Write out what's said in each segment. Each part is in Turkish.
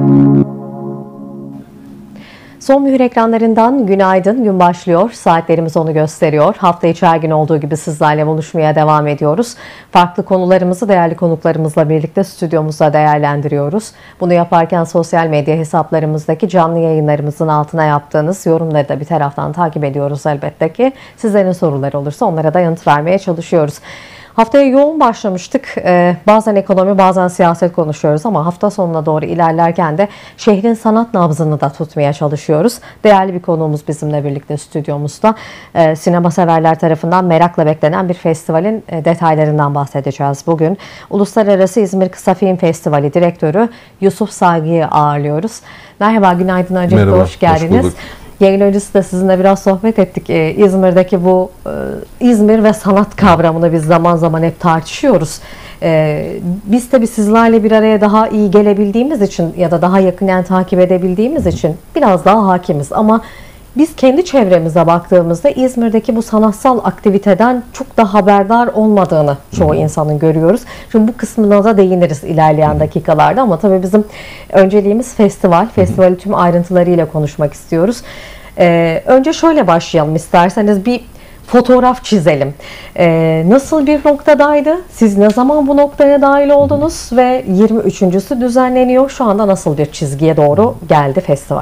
Son Mühür ekranlarından günaydın, gün başlıyor. Saatlerimiz onu gösteriyor. Hafta içi her gün olduğu gibi sizlerle buluşmaya devam ediyoruz. Farklı konularımızı değerli konuklarımızla birlikte stüdyomuzda değerlendiriyoruz. Bunu yaparken sosyal medya hesaplarımızdaki canlı yayınlarımızın altına yaptığınız yorumları da bir taraftan takip ediyoruz elbette ki. Sizlerin soruları olursa onlara da yanıt vermeye çalışıyoruz. Haftaya yoğun başlamıştık. Bazen ekonomi, bazen siyaset konuşuyoruz ama hafta sonuna doğru ilerlerken de şehrin sanat nabzını da tutmaya çalışıyoruz. Değerli bir konuğumuz bizimle birlikte stüdyomuzda. Sinema severler tarafından merakla beklenen bir festivalin detaylarından bahsedeceğiz bugün. Uluslararası İzmir Kısa Film Festivali Direktörü Yusuf Saygı'yı ağırlıyoruz. Merhaba, günaydın. Öncelikle merhaba, hoş geldiniz. Hoş bulduk. Yayın öncesi de sizinle biraz sohbet ettik. İzmir'deki bu İzmir ve sanat kavramını biz zaman zaman hep tartışıyoruz. Biz tabii sizlerle bir araya daha iyi gelebildiğimiz için ya da daha yakından takip edebildiğimiz için biraz daha hakimiz. Ama biz kendi çevremize baktığımızda İzmir'deki bu sanatsal aktiviteden çok da haberdar olmadığını çoğu insanın görüyoruz. Şimdi bu kısmına da değiniriz ilerleyen dakikalarda ama tabii bizim önceliğimiz festival. Festivali tüm ayrıntılarıyla konuşmak istiyoruz. Önce şöyle başlayalım isterseniz, bir fotoğraf çizelim. Nasıl bir noktadaydı? Siz ne zaman bu noktaya dahil oldunuz ve 23.'sü düzenleniyor? Şu anda nasıl bir çizgiye doğru geldi festival?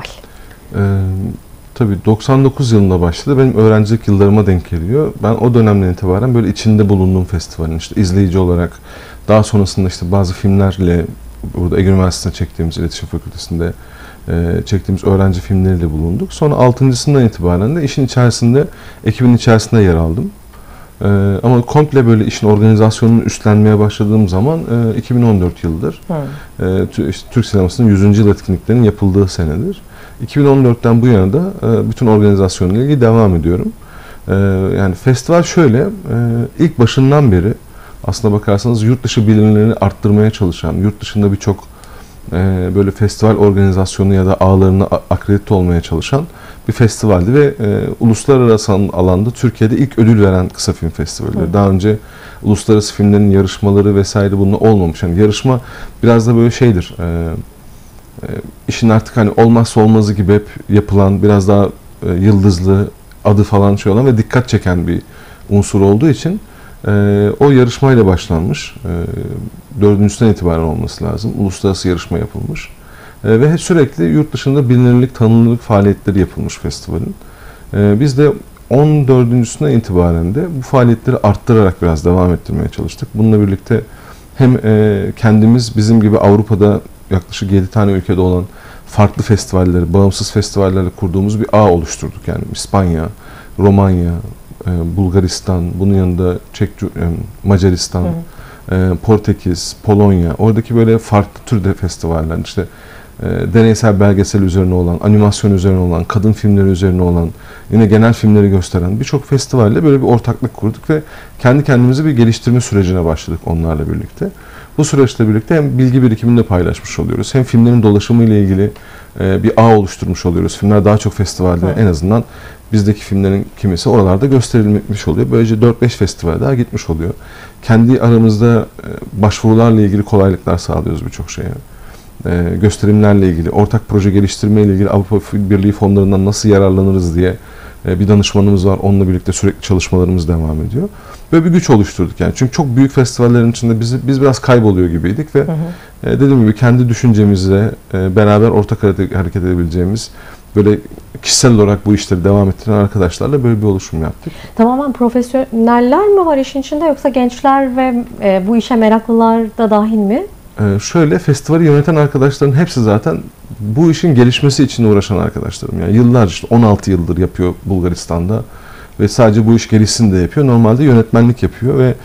Tabii 99 yılında başladı. Benim öğrencilik yıllarıma denk geliyor. Ben o dönemden itibaren böyle içinde bulunduğum festivalin işte izleyici olarak, daha sonrasında işte bazı filmlerle, burada Ege Üniversitesi'nde çektiğimiz, İletişim Fakültesi'nde çektiğimiz öğrenci filmleriyle bulunduk. Sonra 6.sından itibaren de işin içerisinde, ekibin içerisinde yer aldım. Ama komple böyle işin organizasyonunu üstlenmeye başladığım zaman 2014 yıldır. İşte Türk sinemasının 100. yıl etkinliklerinin yapıldığı senedir. 2014'ten bu yana da bütün organizasyonla ilgili devam ediyorum. Yani festival şöyle, ilk başından beri aslına bakarsanız yurt dışı bilinirliğini arttırmaya çalışan, yurt dışında birçok böyle festival organizasyonu ya da ağlarına akredite olmaya çalışan bir festivaldi ve uluslararası alanda Türkiye'de ilk ödül veren kısa film festivali. Daha önce uluslararası filmlerin yarışmaları vesaire bununla olmamış. Yani yarışma biraz da böyle şeydir. İşin artık hani olmazsa olmazı gibi hep yapılan, biraz daha yıldızlı, adı falan şey olan ve dikkat çeken bir unsur olduğu için o yarışmayla başlanmış. 4.'sünden itibaren olması lazım. Uluslararası yarışma yapılmış. Ve sürekli yurt dışında bilinirlik, tanınırlık faaliyetleri yapılmış festivalin. Biz de 14.'sünden itibaren de bu faaliyetleri arttırarak biraz devam ettirmeye çalıştık. Bununla birlikte hem kendimiz bizim gibi Avrupa'da yaklaşık 7 tane ülkede olan farklı festivalleri, bağımsız festivallerle kurduğumuz bir ağ oluşturduk. Yani İspanya, Romanya, Bulgaristan, bunun yanında Macaristan, Portekiz, Polonya, oradaki böyle farklı türde festivaller, işte deneysel belgesel üzerine olan, animasyon üzerine olan, kadın filmleri üzerine olan, yine genel filmleri gösteren birçok festivalle böyle bir ortaklık kurduk ve kendi kendimizi bir geliştirme sürecine başladık onlarla birlikte. Bu süreçle birlikte hem bilgi birikimini de paylaşmış oluyoruz, hem filmlerin dolaşımı ile ilgili bir ağ oluşturmuş oluyoruz. Filmler daha çok festivalde, en azından bizdeki filmlerin kimisi oralarda gösterilmiş oluyor. Böylece 4-5 festival daha gitmiş oluyor. Kendi aramızda başvurularla ilgili kolaylıklar sağlıyoruz birçok şeye. Gösterimlerle ilgili, ortak proje geliştirme ile ilgili Avrupa Birliği fonlarından nasıl yararlanırız diye bir danışmanımız var. Onunla birlikte sürekli çalışmalarımız devam ediyor. Böyle bir güç oluşturduk yani. Çünkü çok büyük festivallerin içinde biz biraz kayboluyor gibiydik ve dediğim gibi kendi düşüncemizle beraber ortak hareket edebileceğimiz, böyle kişisel olarak bu işleri devam ettiren arkadaşlarla böyle bir oluşum yaptık. Tamamen profesyoneller mi var işin içinde, yoksa gençler ve bu işe meraklılar da dahil mi? Şöyle, festivali yöneten arkadaşların hepsi zaten bu işin gelişmesi için uğraşan arkadaşlarım. Yani yıllarca, işte 16 yıldır yapıyor Bulgaristan'da ve sadece bu iş gelişsin de yapıyor. Normalde yönetmenlik yapıyor ve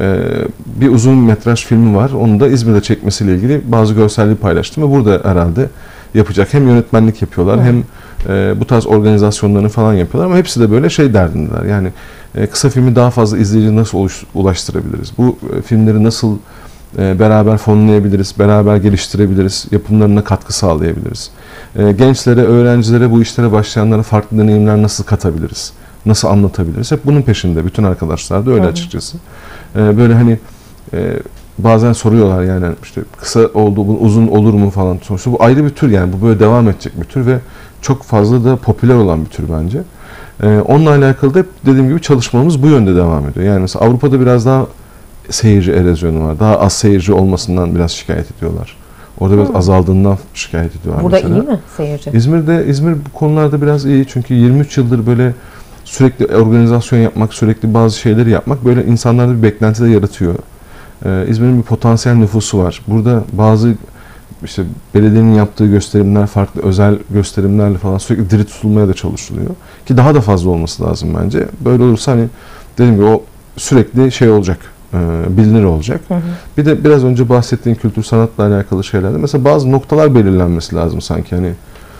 bir uzun metraj filmi var. Onu da İzmir'de çekmesiyle ilgili bazı görselliği paylaştım ve burada herhalde yapacak. Hem yönetmenlik yapıyorlar, hem bu tarz organizasyonlarını falan yapıyorlar ama hepsi de böyle şey derdindeler. Yani kısa filmi daha fazla izleyici nasıl ulaştırabiliriz? Bu filmleri nasıl beraber fonlayabiliriz, beraber geliştirebiliriz, yapımlarına katkı sağlayabiliriz. Gençlere, öğrencilere, bu işlere başlayanlara farklı deneyimler nasıl katabiliriz, nasıl anlatabiliriz? Hep bunun peşinde bütün arkadaşlar da öyle açıkçası. Böyle hani bazen soruyorlar yani işte kısa oldu, bu uzun olur mu falan. Sonuçta bu ayrı bir tür yani, bu böyle devam edecek bir tür ve çok fazla da popüler olan bir tür bence. Onunla alakalı da hep dediğim gibi çalışmamız bu yönde devam ediyor. Yani mesela Avrupa'da biraz daha seyirci erozyonu var. Daha az seyirci olmasından biraz şikayet ediyorlar. Orada biraz azaldığından şikayet ediyorlar Burada mesela. iyi mi seyirci? İzmir bu konularda biraz iyi. Çünkü 23 yıldır böyle sürekli organizasyon yapmak, sürekli bazı şeyleri yapmak böyle insanlarda bir beklenti de yaratıyor. İzmir'in bir potansiyel nüfusu var. Burada bazı işte belediyenin yaptığı gösterimler, farklı özel gösterimlerle falan sürekli diri tutulmaya da çalışılıyor. Ki daha da fazla olması lazım bence. Böyle olursa hani dediğim gibi o sürekli şey olacak, bilinir olacak. Hı hı. Bir de biraz önce bahsettiğin kültür sanatla alakalı şeylerde mesela bazı noktalar belirlenmesi lazım sanki hani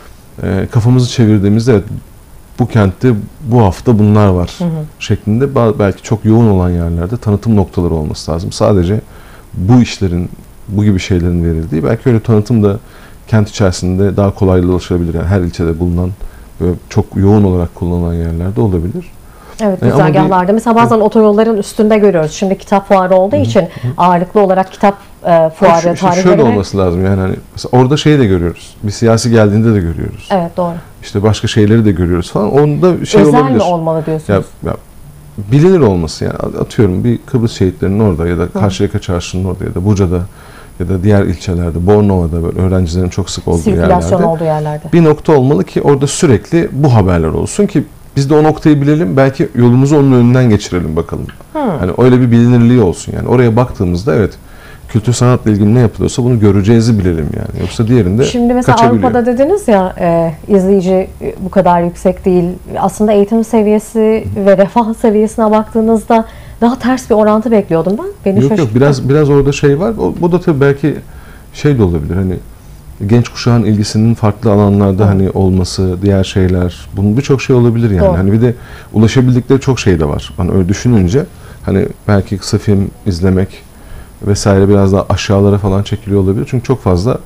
kafamızı çevirdiğimizde evet bu kentte bu hafta bunlar var şeklinde belki çok yoğun olan yerlerde tanıtım noktaları olması lazım. Sadece bu işlerin, bu gibi şeylerin verildiği, belki öyle tanıtım da kent içerisinde daha kolaylıkla ulaşılabilir. Yani her ilçede bulunan, böyle çok yoğun olarak kullanılan yerlerde olabilir. Evet, güzergahlarda. Mesela bazen otoyolların üstünde görüyoruz. Şimdi kitap fuarı olduğu için ağırlıklı olarak kitap fuarı tarihleri. Şöyle olması lazım yani hani mesela orada şeyi de görüyoruz. Bir siyasi geldiğinde de görüyoruz. Evet, doğru. İşte başka şeyleri de görüyoruz falan. Onda şey özel olabilir. mi olmalı diyorsunuz? Ya, bilinir olması yani, atıyorum bir Kıbrıs şehitlerinin orada ya da Karşıyaka Çarşı'nın orada ya da Buca'da ya da diğer ilçelerde, Bornova'da böyle öğrencilerin çok sık olduğu sirkülasyon olduğu yerlerde bir nokta olmalı ki orada sürekli bu haberler olsun ki biz de o noktayı bilelim, belki yolumuzu onun önünden geçirelim bakalım. Hani öyle bir bilinirliği olsun yani. Oraya baktığımızda evet kültür sanatla ilgili ne yapılıyorsa bunu göreceğizi bilelim yani. Yoksa diğerinde şimdi mesela Avrupa'da dediniz ya izleyici bu kadar yüksek değil. Aslında eğitim seviyesi ve refah seviyesine baktığınızda daha ters bir orantı bekliyordum ben. Beni yok biraz orada şey var. Bu da tabii belki şey de olabilir hani genç kuşağın ilgisinin farklı alanlarda hani olması, diğer şeyler, bunun birçok şey olabilir yani. Doğru. Hani bir de ulaşabildikleri çok şey de var. Hani öyle düşününce hani belki kısa film izlemek vesaire biraz daha aşağılara falan çekiliyor olabilir. Çünkü çok fazla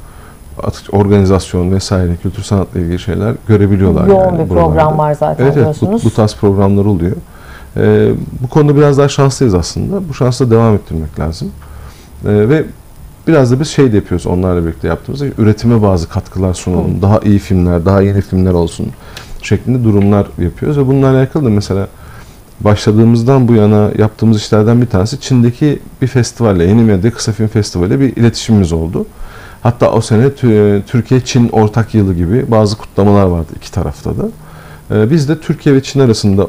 organizasyon vesaire, kültür sanatla ilgili şeyler görebiliyorlar. Yoğun yani bir program var zaten diyorsunuz. Evet, bu tarz programlar oluyor. Bu konuda biraz daha şanslıyız aslında. Bu şansla devam ettirmek lazım. Ve biraz da biz şey de yapıyoruz onlarla birlikte yaptığımızda üretime bazı katkılar sunalım. Daha iyi filmler, daha yeni filmler olsun şeklinde durumlar yapıyoruz. Ve bununla alakalı da mesela başladığımızdan bu yana yaptığımız işlerden bir tanesi Çin'deki bir festivalle, Yeni Medya Kısa Film Festivali bir iletişimimiz oldu. Hatta o sene Türkiye-Çin ortak yılı gibi bazı kutlamalar vardı iki tarafta da. Biz de Türkiye ve Çin arasında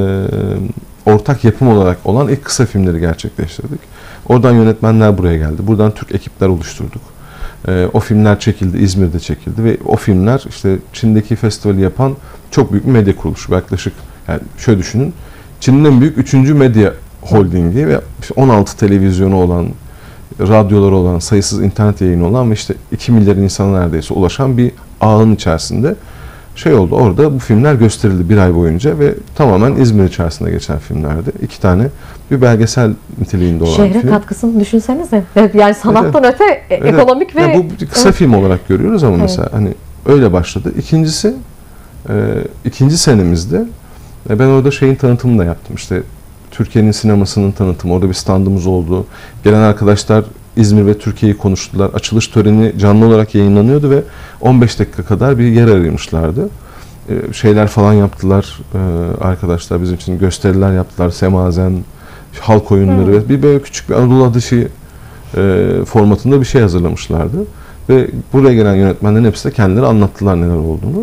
ortak yapım olarak olan ilk kısa filmleri gerçekleştirdik. Oradan yönetmenler buraya geldi. Buradan Türk ekipler oluşturduk. O filmler çekildi, İzmir'de çekildi ve o filmler işte Çin'deki festivali yapan çok büyük bir medya kuruluşu. Yaklaşık yani şöyle düşünün, Çin'in en büyük 3. medya holdingi ve 16 televizyonu olan, radyoları olan, sayısız internet yayını olan ve işte 2 milyar insana neredeyse ulaşan bir ağın içerisinde şey oldu. Orada bu filmler gösterildi bir ay boyunca ve tamamen İzmir içerisinde geçen filmlerdi. 2 tane bir belgesel niteliğinde olan şehre film. Katkısını düşünsenize. Yani sanattan öte ekonomik ve... Yani bu kısa film olarak görüyoruz ama mesela hani öyle başladı. İkincisi, ikinci senemizde ben orada şeyin tanıtımını da yaptım. İşte Türkiye'nin sinemasının tanıtımı. Orada bir standımız oldu. Gelen arkadaşlar İzmir ve Türkiye'yi konuştular. Açılış töreni canlı olarak yayınlanıyordu ve 15 dakika kadar bir yer ayırmışlardı. Şeyler falan yaptılar arkadaşlar bizim için. Gösteriler yaptılar. Semazen, halk oyunları ve bir böyle küçük bir Anadolu Adışı formatında bir şey hazırlamışlardı. Ve buraya gelen yönetmenlerin hepsi de kendileri anlattılar neler olduğunu.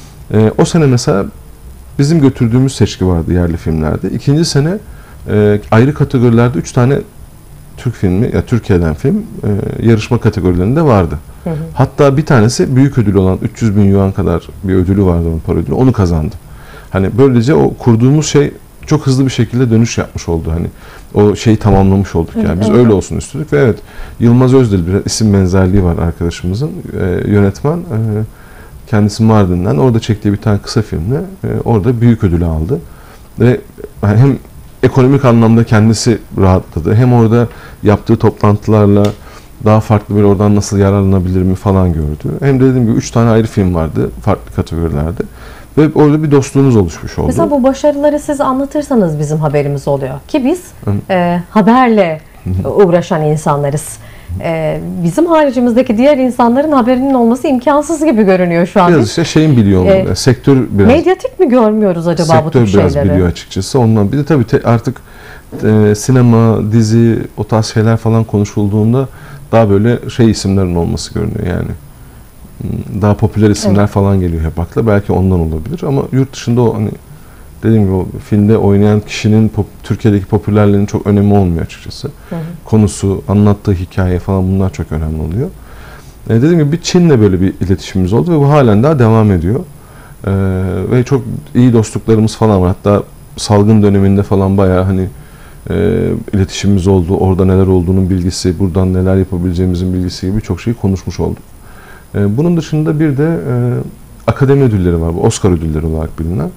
O sene mesela bizim götürdüğümüz seçki vardı yerli filmlerde. İkinci sene ayrı kategorilerde 3 tane Türk filmi, ya Türkiye'den film yarışma kategorilerinde vardı. Hatta bir tanesi büyük ödülü olan 300.000 yuan kadar bir ödülü vardı, onun para ödülü. Onu kazandı. Hani böylece o kurduğumuz şey çok hızlı bir şekilde dönüş yapmış oldu. Hani o şeyi tamamlamış olduk yani. Biz öyle olsun istedik ve evet, Yılmaz Özdil, bir isim benzerliği var arkadaşımızın, yönetmen. Kendisi Mardin'den. Orada çektiği bir tane kısa filmle orada büyük ödülü aldı. Ve hem ekonomik anlamda kendisi rahatladı, hem orada yaptığı toplantılarla daha farklı bir oradan nasıl yararlanabilir mi falan gördü. Hem de dediğim gibi 3 tane ayrı film vardı farklı kategorilerde. Ve orada bir dostluğumuz oluşmuş oldu. Mesela bu başarıları siz anlatırsanız bizim haberimiz oluyor. Ki biz haberle uğraşan insanlarız. Bizim haricimizdeki diğer insanların haberinin olması imkansız gibi görünüyor şu an. Biraz işte şeyin biliyor olmalı. Sektör biraz. Medyatik mi görmüyoruz acaba bu tür şeyleri? Sektör biraz biliyor açıkçası. Ondan bir de tabii artık sinema, dizi, o tarz şeyler falan konuşulduğunda daha böyle şey isimlerin olması görünüyor yani. Daha popüler isimler falan geliyor hep akla. Belki ondan olabilir ama yurt dışında o hani dediğim gibi o filmde oynayan kişinin Türkiye'deki popülerliğinin çok önemi olmuyor açıkçası. Konusu, anlattığı hikaye falan bunlar çok önemli oluyor. Dediğim gibi bir Çin'le böyle bir iletişimimiz oldu ve bu halen daha devam ediyor. Ve çok iyi dostluklarımız falan var. Hatta salgın döneminde falan bayağı hani iletişimimiz oldu. Orada neler olduğunun bilgisi, buradan neler yapabileceğimizin bilgisi gibi çok şey konuşmuş olduk. Bunun dışında bir de akademi ödülleri var. Bu Oscar ödülleri olarak bilinen.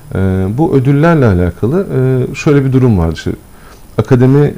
Bu ödüllerle alakalı şöyle bir durum var. İşte, akademi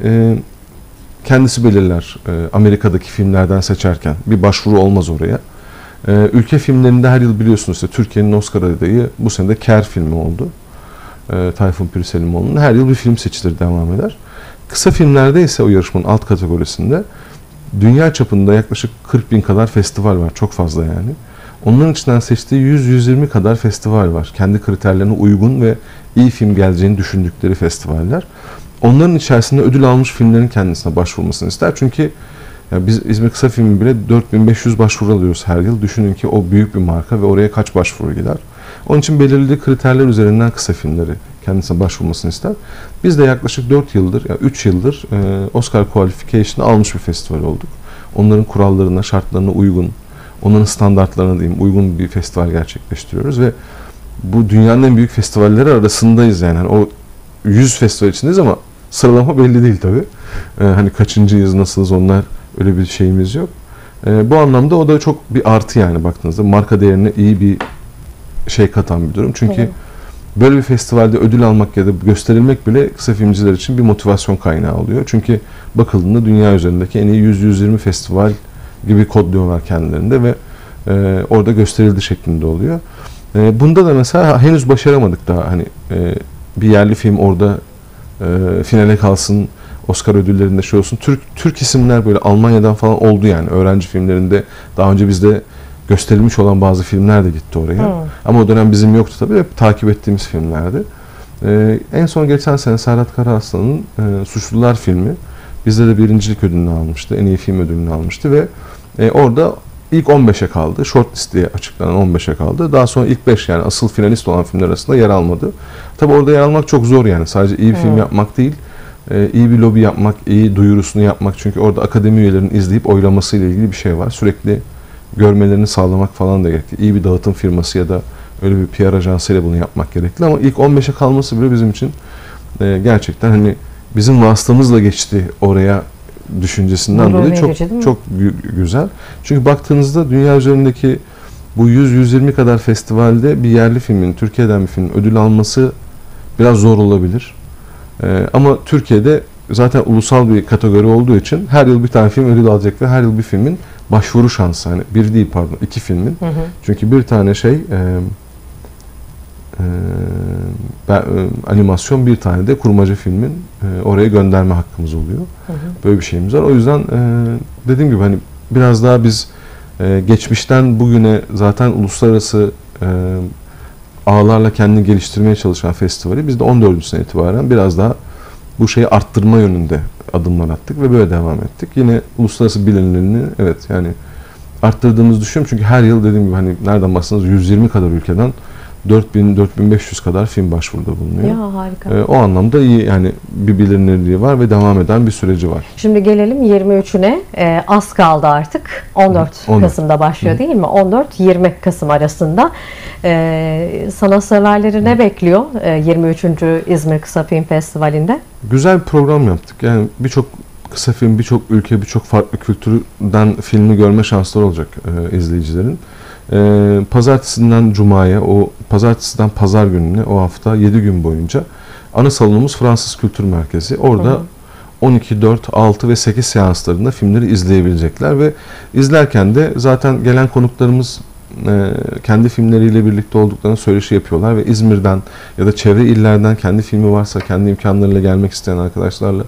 kendisi belirler Amerika'daki filmlerden seçerken. Bir başvuru olmaz oraya. Ülke filmlerinde her yıl biliyorsunuz işte Türkiye'nin Oscar adayı bu sene de Ker filmi oldu. Tayfun Pürselimoğlu'nun. Her yıl bir film seçilir, devam eder. Kısa filmlerde ise o yarışmanın alt kategorisinde dünya çapında yaklaşık 40 bin kadar festival var. Çok fazla yani. Onların içinden seçtiği 100-120 kadar festival var. Kendi kriterlerine uygun ve iyi film geleceğini düşündükleri festivaller. Onların içerisinde ödül almış filmlerin kendisine başvurmasını ister. Çünkü ya biz İzmir Kısa Filmi bile 4500 başvuru alıyoruz her yıl. Düşünün ki o büyük bir marka ve oraya kaç başvuru gider. Onun için belirli kriterler üzerinden kısa filmleri kendisine başvurmasını ister. Biz de yaklaşık 4 yıldır, ya 3 yıldır Oscar Qualification'ı almış bir festival olduk. Onların kurallarına, şartlarına uygun, onların standartlarına diyeyim, uygun bir festival gerçekleştiriyoruz ve bu dünyanın en büyük festivalleri arasındayız yani. O 100 festival içindeyiz ama sıralama belli değil tabii. Hani kaçıncıyız, nasılız, onlar öyle bir şeyimiz yok. Bu anlamda o da çok bir artı yani baktığınızda. Marka değerine iyi bir şey katan bir durum. Çünkü böyle bir festivalde ödül almak ya da gösterilmek bile kısa filmciler için bir motivasyon kaynağı oluyor. Çünkü bakıldığında dünya üzerindeki en iyi 100-120 festival gibi kodluyorlar kendilerinde ve orada gösterildi şeklinde oluyor. Bunda da mesela henüz başaramadık daha hani bir yerli film orada finale kalsın, Oscar ödüllerinde şey olsun. Türk isimler böyle Almanya'dan falan oldu yani. Öğrenci filmlerinde daha önce bizde gösterilmiş olan bazı filmler de gitti oraya. Ama o dönem bizim yoktu tabii. Hep takip ettiğimiz filmlerdi. En son geçen sene Serhat Karaaslan'ın Suçlular filmi bizde de birincilik ödülünü almıştı. En iyi film ödülünü almıştı ve orada ilk 15'e kaldı. Shortlist diye açıklanan 15'e kaldı. Daha sonra ilk 5 yani asıl finalist olan filmler arasında yer almadı. Tabii orada yer almak çok zor yani. Sadece iyi bir film yapmak değil, iyi bir lobi yapmak, iyi duyurusunu yapmak. Çünkü orada akademi üyelerinin izleyip oylaması ile ilgili bir şey var. Sürekli görmelerini sağlamak falan da gerekli. İyi bir dağıtım firması ya da öyle bir PR ajansıyla bunu yapmak gerekli. Ama ilk 15'e kalması bile bizim için gerçekten hani bizim vasıtamızla geçti oraya düşüncesinden dolayı çok güzel. Çünkü baktığınızda dünya üzerindeki bu 100-120 kadar festivalde bir yerli filmin, Türkiye'den bir filmin ödül alması biraz zor olabilir. Ama Türkiye'de zaten ulusal bir kategori olduğu için her yıl bir tane film ödül alacak ve her yıl bir filmin başvuru şansı. Hani bir değil pardon, 2 filmin. Çünkü bir tane animasyon, bir tane de kurmaca filmin oraya gönderme hakkımız oluyor. Böyle bir şeyimiz var. O yüzden dediğim gibi hani biraz daha biz geçmişten bugüne zaten uluslararası ağlarla kendini geliştirmeye çalışan festivali biz de 14. itibaren biraz daha bu şeyi arttırma yönünde adımlar attık ve böyle devam ettik. Yine uluslararası bilinirliğini evet yani arttırdığımızı düşünüyorum. Çünkü her yıl dediğim gibi hani nereden baksanız 120 kadar ülkeden 4000-4500 kadar film başvuruda bulunuyor. Ya harika. O anlamda iyi yani bir bilinirliği var ve devam eden bir süreci var. Şimdi gelelim 23'üne. Az kaldı artık. 14 Kasım'da başlıyor değil mi? 14-20 Kasım arasında. Sanatseverleri ne bekliyor 23. İzmir Kısa Film Festivali'nde? Güzel bir program yaptık. Yani birçok kısa film, birçok ülke, birçok farklı kültürden filmi görme şansları olacak izleyicilerin. Pazartesinden Cuma'ya, o pazartesiden pazar gününe o hafta 7 gün boyunca ana salonumuz Fransız Kültür Merkezi. Orada 12, 4, 6 ve 8 seanslarında filmleri izleyebilecekler ve izlerken de zaten gelen konuklarımız kendi filmleriyle birlikte olduklarını söyleşi yapıyorlar ve İzmir'den ya da çevre illerden kendi filmi varsa kendi imkanlarıyla gelmek isteyen arkadaşlarla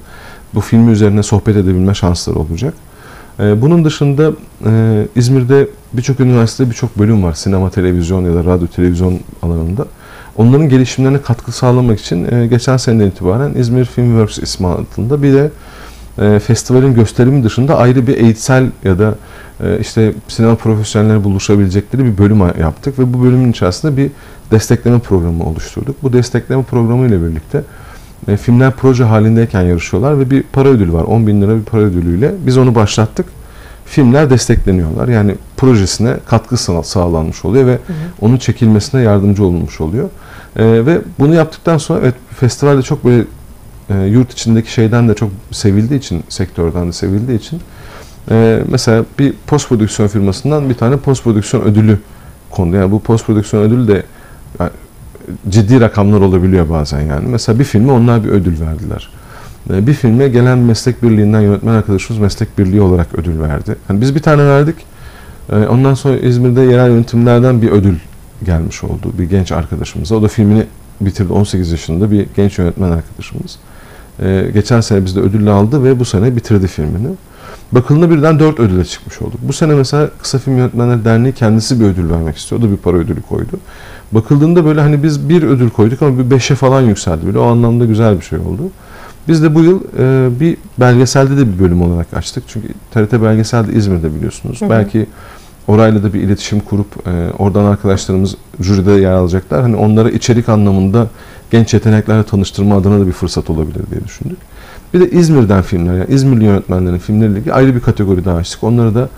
bu filmi üzerine sohbet edebilme şansları olacak. Bunun dışında İzmir'de birçok üniversitede birçok bölüm var. Sinema, televizyon ya da radyo, televizyon alanında. Onların gelişimlerine katkı sağlamak için geçen seneden itibaren İzmir Filmworks ismi altında bir de festivalin gösterimi dışında ayrı bir eğitsel ya da işte sinema profesyonelleri buluşabilecekleri bir bölüm yaptık ve bu bölümün içerisinde bir destekleme programı oluşturduk. Bu destekleme programı ile birlikte filmler proje halindeyken yarışıyorlar ve bir para ödülü var. 10.000 lira bir para ödülüyle biz onu başlattık. Filmler destekleniyorlar. Yani projesine katkı sağlanmış oluyor ve onun çekilmesine yardımcı olunmuş oluyor. Ve bunu yaptıktan sonra evet, festivalde çok böyle yurt içindeki şeyden de çok sevildiği için, sektörden de sevildiği için mesela bir post prodüksiyon firmasından bir tane post prodüksiyon ödülü kondu. Yani bu post prodüksiyon ödülü de yani, ciddi rakamlar olabiliyor bazen yani. Mesela bir filme onlar bir ödül verdiler. Bir filme gelen meslek birliğinden yönetmen arkadaşımız meslek birliği olarak ödül verdi. Yani biz bir tane verdik. Ondan sonra İzmir'de yerel yönetimlerden bir ödül gelmiş oldu bir genç arkadaşımıza. O da filmini bitirdi. 18 yaşında bir genç yönetmen arkadaşımız. Geçen sene bizde ödül aldı ve bu sene bitirdi filmini. Bakıldığında birden 4 ödüle çıkmış olduk. Bu sene mesela Kısa Film Yönetmenleri Derneği kendisi bir ödül vermek istiyordu. Bir para ödülü koydu. Bakıldığında böyle hani biz bir ödül koyduk ama bir 5'e falan yükseldi. Böyle o anlamda güzel bir şey oldu. Biz de bu yıl bir belgeselde de bir bölüm olarak açtık. Çünkü TRT Belgesel'de İzmir'de biliyorsunuz. Belki orayla da bir iletişim kurup oradan arkadaşlarımız jüride yer alacaklar. Hani onlara içerik anlamında genç yeteneklerle tanıştırma adına da bir fırsat olabilir diye düşündük. Bir de İzmir'den filmler, yani İzmirli yönetmenlerin filmleriyle ilgili ayrı bir kategori daha açtık. Onları da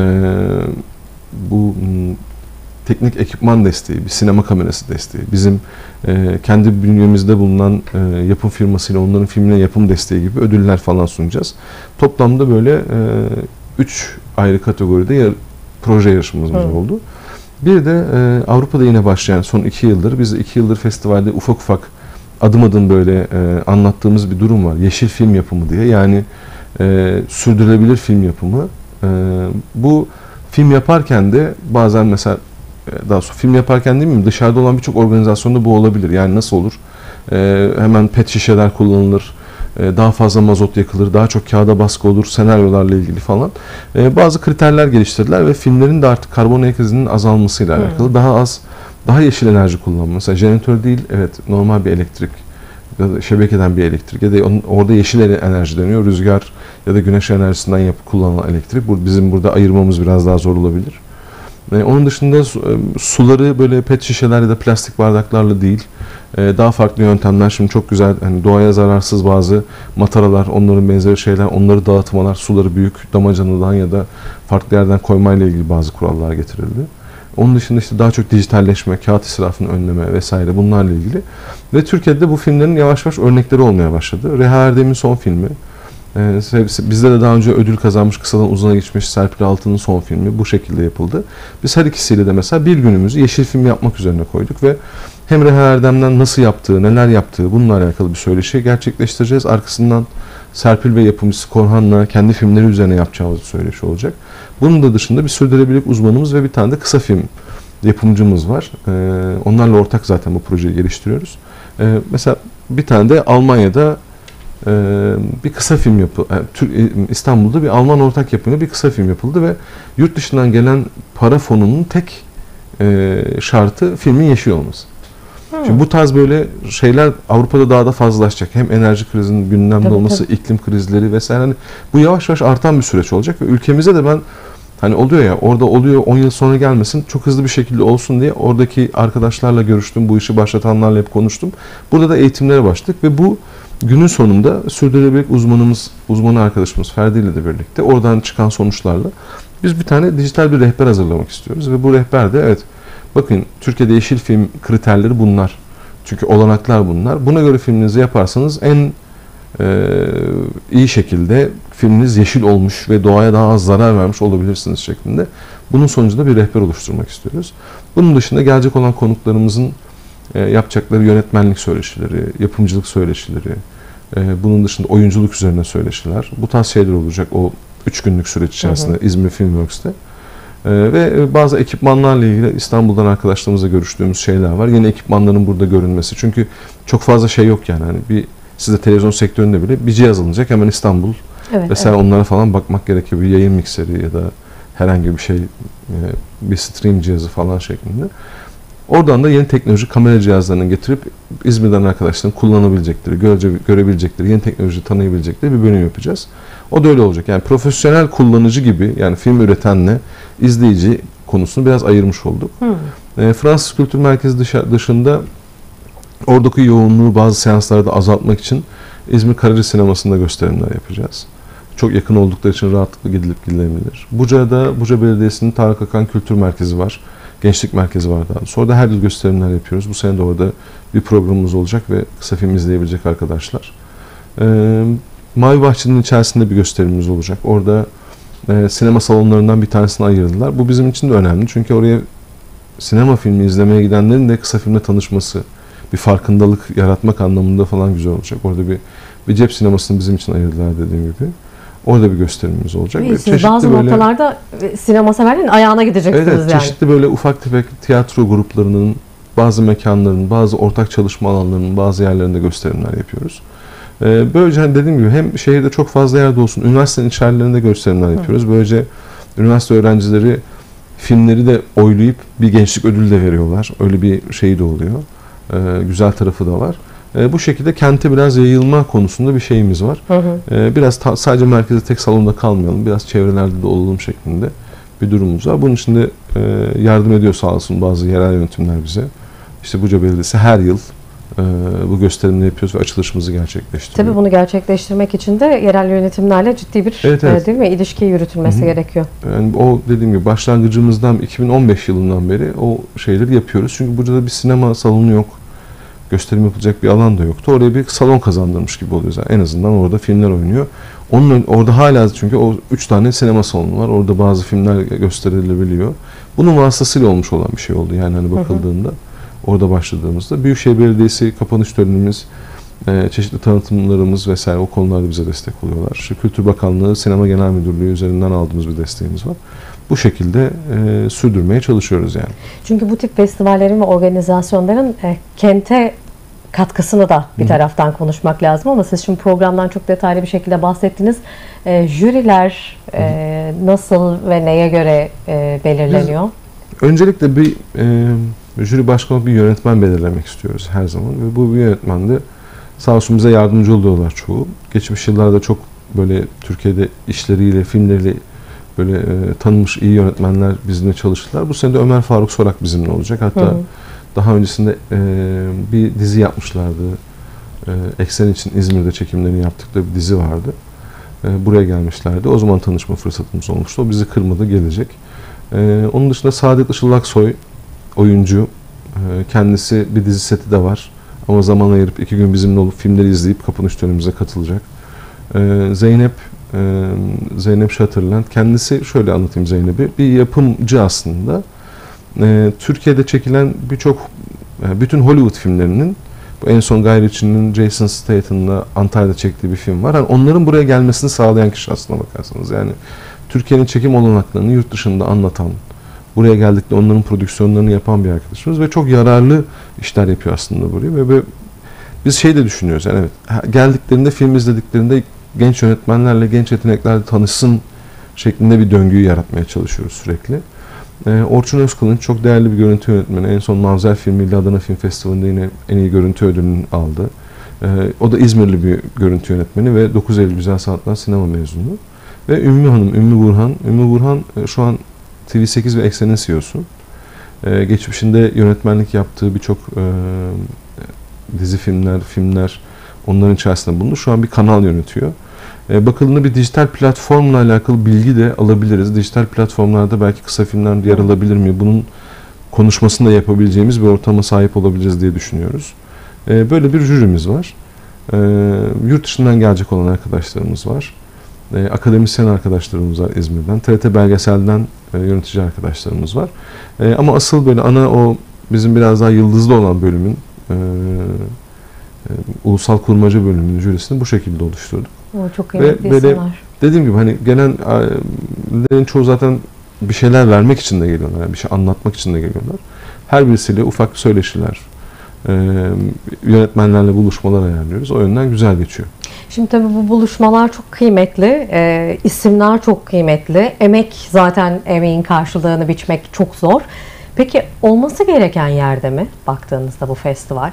bu teknik ekipman desteği, bir sinema kamerası desteği, bizim kendi bünyemizde bulunan yapım firmasıyla onların filmine yapım desteği gibi ödüller falan sunacağız. Toplamda böyle 3 ayrı kategoride proje yarışmamız oldu. Bir de Avrupa'da yine başlayan son 2 yıldır, biz 2 yıldır festivalde ufak ufak adım adım böyle anlattığımız bir durum var. Yeşil film yapımı diye, yani sürdürülebilir film yapımı. Bu film yaparken de bazen mesela daha sonra film yaparken değil mi, dışarıda olan birçok organizasyonda bu olabilir. Yani nasıl olur? Hemen pet şişeler kullanılır, daha fazla mazot yakılır, daha çok kağıda baskı olur, senaryolarla ilgili falan. Bazı kriterler geliştirdiler ve filmlerin de artık karbon ayak izinin azalmasıyla alakalı daha az, daha yeşil enerji kullanma. Mesela jeneratör değil, evet normal bir elektrik ya da şebekeden bir elektrik ya da orada yeşil enerji deniyor, rüzgar ya da güneş enerjisinden kullanılan elektrik. Bizim burada ayırmamız biraz daha zor olabilir. Onun dışında suları böyle pet şişeler ya da plastik bardaklarla değil, daha farklı yöntemler. Şimdi çok güzel, hani doğaya zararsız bazı mataralar, onların benzeri şeyler, onları dağıtmalar, suları büyük damacanadan ya da farklı yerden koymayla ilgili bazı kurallar getirildi. Onun dışında işte daha çok dijitalleşme, kağıt israfını önleme vesaire bunlarla ilgili. Ve Türkiye'de bu filmlerin yavaş yavaş örnekleri olmaya başladı. Reha Erdem'in son filmi, bizde de daha önce ödül kazanmış, kısadan uzuna geçmiş Serpil Altın'ın son filmi bu şekilde yapıldı. Biz her ikisiyle de mesela bir günümüzü yeşil film yapmak üzerine koyduk ve hem Reha Erdem'den nasıl yaptığı, neler yaptığı bununla alakalı bir söyleşi gerçekleştireceğiz. Arkasından Serpil ve yapımcısı Korhan'la kendi filmleri üzerine yapacağımız bir söyleşi olacak. Bunun da dışında bir sürdürülebilirlik uzmanımız ve bir tane de kısa film yapımcımız var. Onlarla ortak zaten bu projeyi geliştiriyoruz. Mesela bir tane de Almanya'da bir kısa film İstanbul'da bir Alman ortak yapımıyla bir kısa film yapıldı ve yurt dışından gelen para fonunun tek şartı filmin yeşil olması. Şimdi bu tarz böyle şeyler Avrupa'da daha da fazlalaşacak. Hem enerji krizinin gündemde olması, iklim krizleri vesaire. Hani bu yavaş yavaş artan bir süreç olacak ve ülkemize de ben hani oluyor ya, orada oluyor 10 yıl sonra gelmesin, çok hızlı bir şekilde olsun diye oradaki arkadaşlarla görüştüm, bu işi başlatanlarla hep konuştum. Burada da eğitimlere başladık ve bu günün sonunda sürdürülebilirlik uzmanı arkadaşımız Ferdi ile de birlikte oradan çıkan sonuçlarla biz bir tane dijital bir rehber hazırlamak istiyoruz ve bu rehber de evet, bakın Türkiye'de yeşil film kriterleri bunlar. Çünkü olanaklar bunlar. Buna göre filminizi yaparsanız en iyi şekilde filminiz yeşil olmuş ve doğaya daha az zarar vermiş olabilirsiniz şeklinde. Bunun sonucunda bir rehber oluşturmak istiyoruz. Bunun dışında gelecek olan konuklarımızın yapacakları yönetmenlik söyleşileri, yapımcılık söyleşileri, bunun dışında oyunculuk üzerine söyleşiler. Bu tarz şeyler olacak o 3 günlük süreç içerisinde İzmir Filmworks'te. Ve bazı ekipmanlarla ilgili İstanbul'dan arkadaşlarımızla görüştüğümüz şeyler var. Yeni ekipmanların burada görünmesi. Çünkü çok fazla şey yok yani. Hani bir siz de televizyon sektöründe bile bir cihaz alınacak hemen İstanbul. Evet, Mesela onlara falan bakmak gerekiyor. Bir yayın mikseri ya da herhangi bir şey, bir stream cihazı falan şeklinde. Oradan da yeni teknoloji kamera cihazlarını getirip İzmir'den arkadaşların kullanabilecekleri, görebilecekleri, yeni teknoloji tanıyabilecekleri bir bölüm yapacağız. O da öyle olacak. Yani profesyonel kullanıcı gibi, yani film üretenle izleyici konusunu biraz ayırmış olduk. Fransız Kültür Merkezi dışında oradaki yoğunluğu bazı seanslarda azaltmak için İzmir Karacı Sineması'nda gösterimler yapacağız. Çok yakın oldukları için rahatlıkla gidilip gidilebilir. Buca Belediyesi'nin Tarık Akan Kültür Merkezi var. Gençlik Merkezi var daha. Sonra da her yıl gösterimler yapıyoruz. Bu sene de orada bir programımız olacak ve kısa film izleyebilecek arkadaşlar. Mavi Bahçe'nin içerisinde bir gösterimimiz olacak. Orada sinema salonlarından bir tanesini ayırdılar. Bu bizim için de önemli. Çünkü oraya sinema filmi izlemeye gidenlerin de kısa filmle tanışması, bir farkındalık yaratmak anlamında falan güzel olacak. Orada bir cep sinemasını bizim için ayırdılar dediğim gibi. Orada bir gösterimimiz olacak. Bazı noktalarda sinema severlerin ayağına gideceksiniz evet, yani. Çeşitli böyle ufak tefek tiyatro gruplarının, bazı mekanların, bazı ortak çalışma alanlarının bazı yerlerinde gösterimler yapıyoruz. Böylece hani dediğim gibi hem şehirde çok fazla yerde olsun, üniversitenin içerilerinde gösterimler yapıyoruz. Böylece üniversite öğrencileri filmleri de oylayıp bir gençlik ödülü de veriyorlar. Öyle bir şey de oluyor. Güzel tarafı da var. Bu şekilde kente biraz yayılma konusunda bir şeyimiz var. Biraz sadece merkezde tek salonda kalmayalım, biraz çevrelerde de olalım şeklinde bir durumumuz var. Bunun için de yardım ediyor sağ olsun bazı yerel yönetimler bize. İşte Buca Belediyesi her yıl bu gösterimleri yapıyoruz ve açılışımızı gerçekleştiriyoruz. Tabii bunu gerçekleştirmek için de yerel yönetimlerle ciddi bir değil mi, ilişki yürütülmesi gerekiyor. Yani o dediğim gibi başlangıcımızdan 2015 yılından beri o şeyleri yapıyoruz. Çünkü Buca'da bir sinema salonu yok. Gösterim yapılacak bir alan da yoktu. Oraya bir salon kazandırmış gibi oluyoruz. Yani en azından orada filmler oynuyor. Orada hala çünkü o 3 tane sinema salonu var. Orada bazı filmler gösterilebiliyor. Bunun vasıtasıyla olmuş olan bir şey oldu. Yani hani bakıldığında orada başladığımızda Büyükşehir Belediyesi kapanış törenimiz, çeşitli tanıtımlarımız vesaire o konularda bize destek oluyorlar. İşte Kültür Bakanlığı, Sinema Genel Müdürlüğü üzerinden aldığımız bir desteğimiz var. Bu şekilde sürdürmeye çalışıyoruz yani. Çünkü bu tip festivallerin ve organizasyonların kente katkısını da bir taraftan konuşmak lazım ama siz şimdi programdan çok detaylı bir şekilde bahsettiniz. Jüriler nasıl ve neye göre belirleniyor? Biz öncelikle bir jüri başkanı, bir yönetmen belirlemek istiyoruz her zaman ve bu bir yönetmen de sağ olsun bize yardımcı oluyorlar çoğu. Geçmiş yıllarda çok böyle Türkiye'de işleriyle, filmleriyle böyle tanınmış iyi yönetmenler bizimle çalıştılar. Bu sene de Ömer Faruk Sorak bizimle olacak. Hatta daha öncesinde bir dizi yapmışlardı. Eksen için İzmir'de çekimlerini yaptıkları bir dizi vardı. Buraya gelmişlerdi. O zaman tanışma fırsatımız olmuştu. O bizi kırmadı, gelecek. Onun dışında Saadet Işıl Aksoy oyuncu. Kendisi bir dizi seti de var. Ama zaman ayırıp 2 gün bizimle olup filmleri izleyip kapanış törenimize katılacak. Zeynep Şatırland. Kendisi, şöyle anlatayım Zeynep'i. Bir yapımcı aslında. Türkiye'de çekilen bütün Hollywood filmlerinin, bu en son Guy Ritchie'nin Jason Statham'la Antalya'da çektiği bir film var. Yani onların buraya gelmesini sağlayan kişi aslına bakarsanız. Yani Türkiye'nin çekim olanaklarını yurt dışında anlatan, buraya geldikte onların prodüksiyonlarını yapan bir arkadaşımız ve çok yararlı işler yapıyor aslında buraya. Ve biz şey de düşünüyoruz. Yani evet, geldiklerinde, film izlediklerinde genç yönetmenlerle, genç yeteneklerle tanışsın şeklinde bir döngüyü yaratmaya çalışıyoruz sürekli. Orçun Özkılınç çok değerli bir görüntü yönetmeni. En son Mavzer filmiyle Adana Film Festivali'nde yine en iyi görüntü ödülünü aldı. O da İzmirli bir görüntü yönetmeni ve 9 Eylül Güzel Sanatlar sinema mezunu. Ve Ümmü Hanım, Ümmü Burhan. Ümmü Burhan şu an TV8 ve Eksen'in CEO'su. Geçmişinde yönetmenlik yaptığı birçok dizi filmler onların içerisinde bulundu. Şu an bir kanal yönetiyor. Bakıldığında bir dijital platformla alakalı bilgi de alabiliriz. Dijital platformlarda belki kısa filmler yer alabilir mi? Bunun konuşmasını da yapabileceğimiz bir ortama sahip olabiliriz diye düşünüyoruz. Böyle bir jürimiz var. Yurt dışından gelecek olan arkadaşlarımız var. Akademisyen arkadaşlarımız var İzmir'den. TRT Belgesel'den yönetici arkadaşlarımız var. Ama asıl böyle o bizim biraz daha yıldızlı olan bölümün Ulusal Kurmaca bölümünün jürisini bu şekilde oluşturduk. Çok kıymetli isimler. Dediğim gibi hani gelenlerin çoğu zaten bir şeyler vermek için de geliyorlar. Yani bir şey anlatmak için de geliyorlar. Her birisiyle ufak söyleşiler, Yönetmenlerle buluşmalar ayarlıyoruz. O yönden güzel geçiyor. Şimdi tabii bu buluşmalar çok kıymetli, isimler çok kıymetli, emek zaten emeğin karşılığını biçmek çok zor. Peki olması gereken yerde mi baktığınızda bu festival?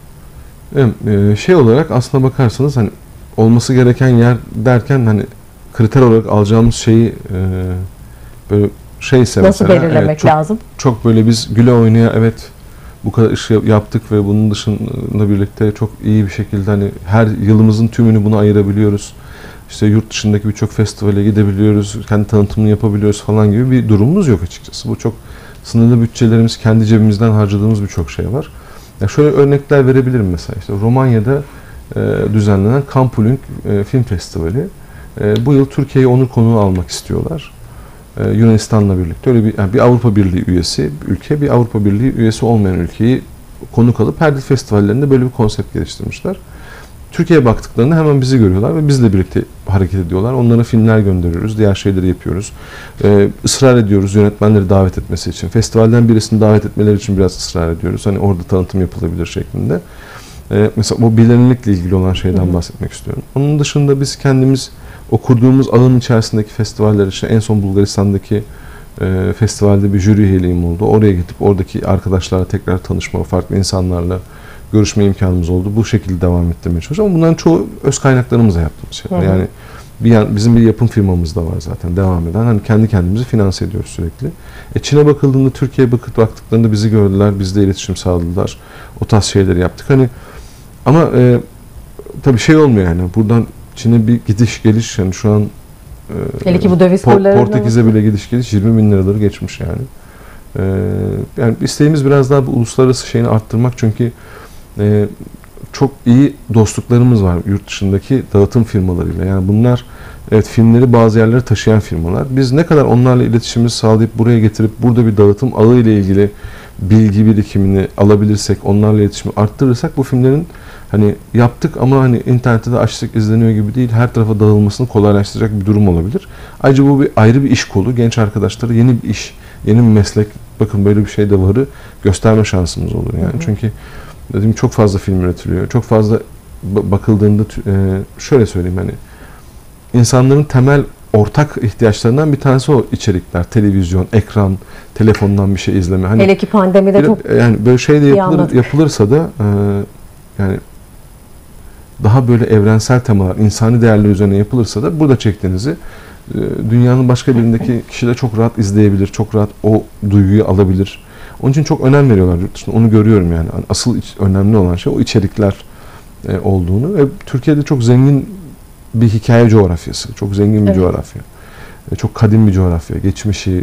Şey olarak aslına bakarsanız hani olması gereken yer derken hani kriter olarak alacağımız şeyi böyle şeyse nasıl mesela belirlemek lazım? Çok böyle biz güle oynaya evet bu kadar iş yaptık ve bunun dışında birlikte çok iyi bir şekilde hani her yılımızın tümünü buna ayırabiliyoruz. İşte yurt dışındaki birçok festivale gidebiliyoruz, kendi tanıtımını yapabiliyoruz falan gibi bir durumumuz yok açıkçası. Bu çok sınırlı bütçelerimiz, kendi cebimizden harcadığımız birçok şey var. Ya şöyle örnekler verebilirim mesela. İşte Romanya'da düzenlenen Campulung Film Festivali. Bu yıl Türkiye'yi onur konuğu almak istiyorlar. Yunanistan'la birlikte öyle bir Avrupa Birliği üyesi ülke, bir Avrupa Birliği üyesi olmayan ülkeyi konuk alıp her dil festivallerinde böyle bir konsept geliştirmişler. Türkiye'ye baktıklarında hemen bizi görüyorlar ve bizle birlikte hareket ediyorlar. Onlara filmler gönderiyoruz, diğer şeyleri yapıyoruz. Israr ediyoruz yönetmenleri davet etmesi için. Festivalden birisini davet etmeleri için biraz ısrar ediyoruz. Hani orada tanıtım yapılabilir şeklinde. Mesela bu bilinirlikle ilgili olan şeyden bahsetmek istiyorum. Onun dışında biz kendimiz o kurduğumuz alanın içerisindeki festivaller için en son Bulgaristan'daki festivalde bir jüri üyeliğim oldu. Oraya gidip oradaki arkadaşlarla tekrar tanışma, farklı insanlarla görüşme imkanımız oldu. Bu şekilde devam ettirmeye çalışıyoruz. Ama bunların çoğu öz kaynaklarımızla yaptığımız şeyler. Yani bizim bir yapım firmamız da var zaten devam eden. Hani kendi kendimizi finanse ediyoruz sürekli. Çin'e bakıldığında, Türkiye'ye baktıklarında bizi gördüler, bizle iletişim sağladılar. O tarz şeyleri yaptık. Hani ama tabii şey olmuyor yani. Buradan Çin'e bir gidiş geliş yani şu an hele ki bu döviz kurlarında Portekiz'e bile gidiş geliş 20 bin liraları geçmiş yani. Yani isteğimiz biraz daha bu uluslararası şeyini arttırmak çünkü çok iyi dostluklarımız var yurt dışındaki dağıtım firmalarıyla. Yani bunlar evet filmleri bazı yerlere taşıyan firmalar. Biz ne kadar onlarla iletişimimizi sağlayıp buraya getirip burada bir dağıtım ağı ile ilgili bilgi birikimini alabilirsek, onlarla iletişimi arttırırsak bu filmlerin hani yaptık ama hani internette de açtık izleniyor gibi değil, her tarafa dağılmasını kolaylaştıracak bir durum olabilir. Ayrıca bu ayrı bir iş kolu. Genç arkadaşlara yeni bir iş, yeni bir meslek, bakın böyle bir şey de varı gösterme şansımız olur yani. Çünkü dediğim çok fazla film üretiliyor. Çok fazla bakıldığında şöyle söyleyeyim hani insanların temel ortak ihtiyaçlarından bir tanesi o içerikler. Televizyon, ekran, telefondan bir şey izleme. Hani hele ki pandemide çok yani böyle şey de yapılırsa da yani daha böyle evrensel temalar, insani değerler üzerine yapılırsa da burada çektiğinizi dünyanın başka birindeki kişiler çok rahat izleyebilir, çok rahat o duyguyu alabilir. Onun için çok önem veriyorlar yurt dışında. Onu görüyorum yani. Asıl önemli olan şey o içerikler olduğunu ve Türkiye'de çok zengin bir hikaye coğrafyası, çok zengin bir coğrafya. Çok kadim bir coğrafya, geçmişi